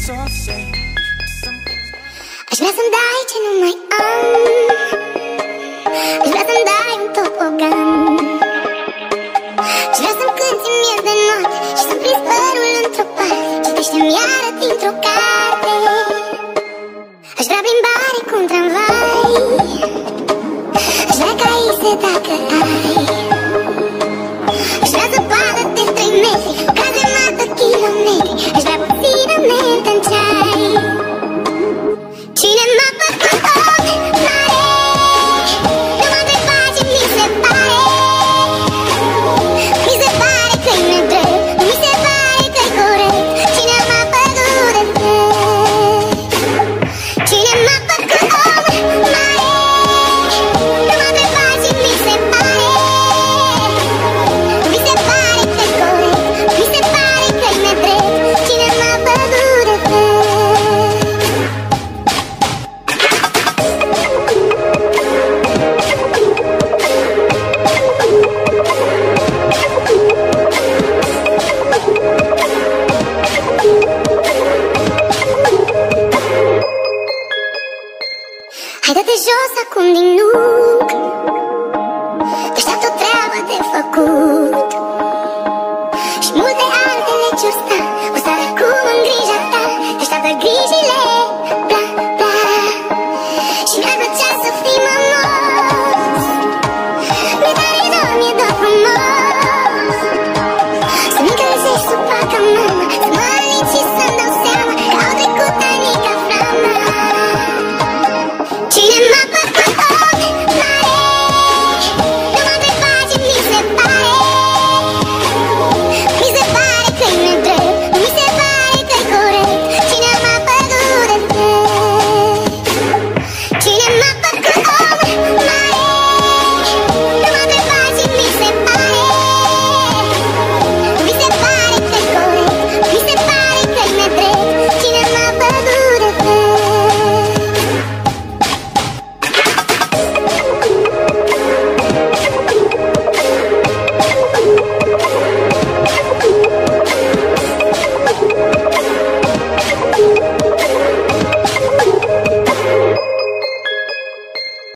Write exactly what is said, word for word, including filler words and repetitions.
Aș vrea să-mi dai ce nu mai am, aș vrea să-mi dai un topogan, aș vrea să-mi cânti miez de noapte și să-mi prinzi părul într-o parte. Citește-mi iară dintr-o carte. Aș vrea plimbare cu un tramvai, aș vrea ca ise dacă ai, aș vrea zăpadă de trei metri, o cazemată kilometri, aș vrea puțină mentă în ceai. Cine m-a făcut om mare? Nu mă întreba ce mi se pare. Mi se pare că-i nedrept, nu mi se pare că-i corect. Cine m-a făcut defect? Cine m-a făcut om mare? Nu mă întreba ce mi se pare. Mi se pare că-i corect, mi se pare că-i nedrept. Cine m-a făcut defect? Hai dă-te jos acum din nu.